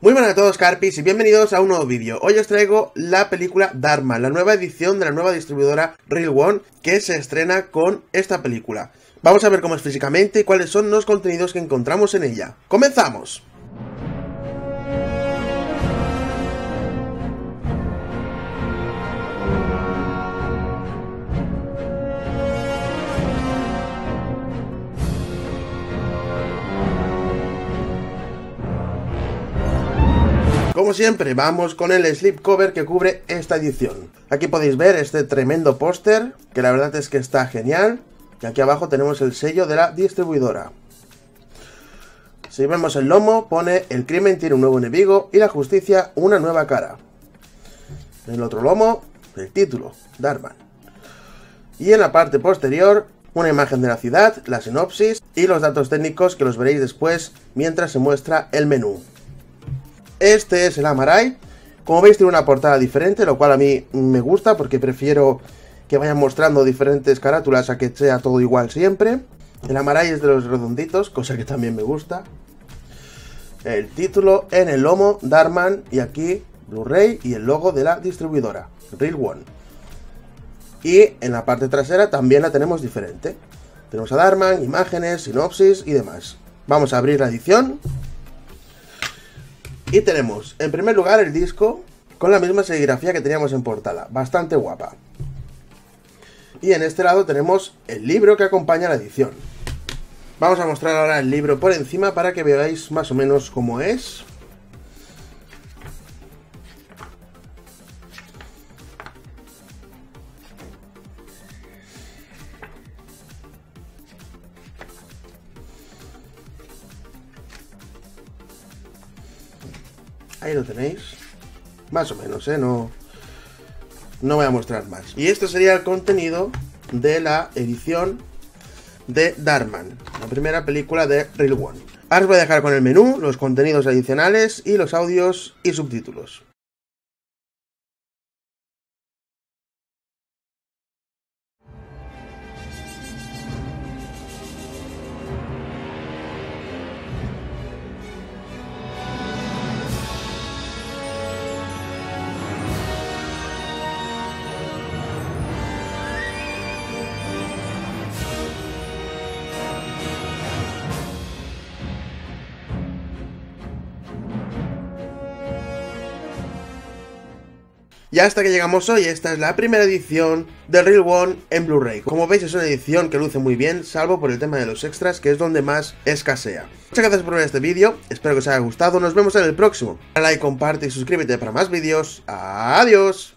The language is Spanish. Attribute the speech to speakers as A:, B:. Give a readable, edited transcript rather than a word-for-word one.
A: Muy buenas a todos, Carpis, y bienvenidos a un nuevo vídeo. Hoy os traigo la película Darkman, la nueva edición de la nueva distribuidora Reel One, que se estrena con esta película. Vamos a ver cómo es físicamente y cuáles son los contenidos que encontramos en ella. ¡Comenzamos! Como siempre, vamos con el slipcover que cubre esta edición. Aquí podéis ver este tremendo póster, que la verdad es que está genial. Y aquí abajo tenemos el sello de la distribuidora. Si vemos el lomo, pone: el crimen tiene un nuevo enemigo y la justicia una nueva cara. En el otro lomo, el título, Darkman. Y en la parte posterior, una imagen de la ciudad, la sinopsis y los datos técnicos que los veréis después mientras se muestra el menú. Este es el Amaray. Como veis, tiene una portada diferente, lo cual a mí me gusta porque prefiero que vayan mostrando diferentes carátulas a que sea todo igual siempre. El Amaray es de los redonditos, cosa que también me gusta. El título en el lomo, Darkman, y aquí Blu-ray y el logo de la distribuidora, Reel One. Y en la parte trasera también la tenemos diferente. Tenemos a Darkman, imágenes, sinopsis y demás. Vamos a abrir la edición. Y tenemos, en primer lugar, el disco con la misma serigrafía que teníamos en portada, bastante guapa. Y en este lado tenemos el libro que acompaña la edición. Vamos a mostrar ahora el libro por encima para que veáis más o menos cómo es. Ahí lo tenéis. Más o menos, no voy a mostrar más. Y esto sería el contenido de la edición de Darkman, la primera película de Reel One. Ahora os voy a dejar con el menú, los contenidos adicionales y los audios y subtítulos. Y hasta que llegamos hoy, esta es la primera edición de Reel One en Blu-ray. Como veis, es una edición que luce muy bien, salvo por el tema de los extras, que es donde más escasea. Muchas gracias por ver este vídeo, espero que os haya gustado, nos vemos en el próximo. Dale like, comparte y suscríbete para más vídeos. ¡Adiós!